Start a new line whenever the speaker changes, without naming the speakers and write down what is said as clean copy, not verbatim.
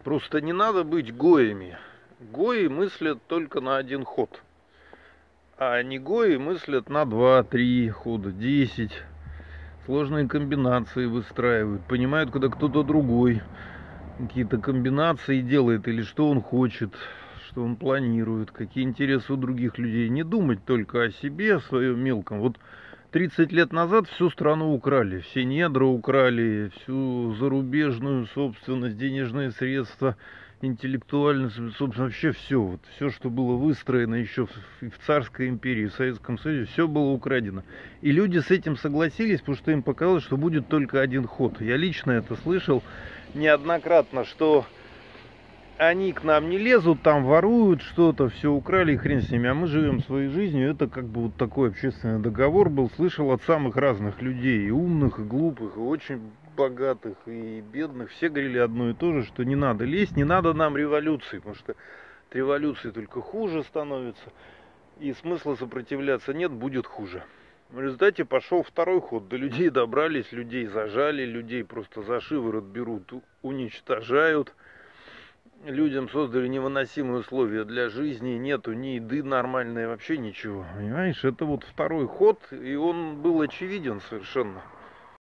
Просто не надо быть гоями. Гои мыслят только на один ход. А не гои мыслят на 2-3 хода, 10. Сложные комбинации выстраивают. Понимают, когда кто-то другой какие-то комбинации делает, или что он хочет, что он планирует, какие интересы у других людей. Не думать только о себе, о своем мелком. Вот 30 лет назад всю страну украли, все недра украли, всю зарубежную собственность, денежные средства, интеллектуальную собственно, вообще все. Вот все, что было выстроено еще в царской империи, в Советском Союзе, все было украдено. И люди с этим согласились, потому что им показалось, что будет только один ход. Я лично это слышал неоднократно, что они к нам не лезут, там воруют что-то, все украли, и хрен с ними, а мы живем своей жизнью. Это как бы вот такой общественный договор был, слышал от самых разных людей, и умных, и глупых, и очень богатых, и бедных. Все говорили одно и то же, что не надо лезть, не надо нам революции, потому что от революции только хуже становится, и смысла сопротивляться нет, будет хуже. В результате пошел второй ход, до людей добрались, людей зажали, людей просто за шиворот берут, уничтожают. Людям создали невыносимые условия для жизни, нету ни еды нормальной, вообще ничего. Понимаешь, это вот второй ход, и он был очевиден совершенно.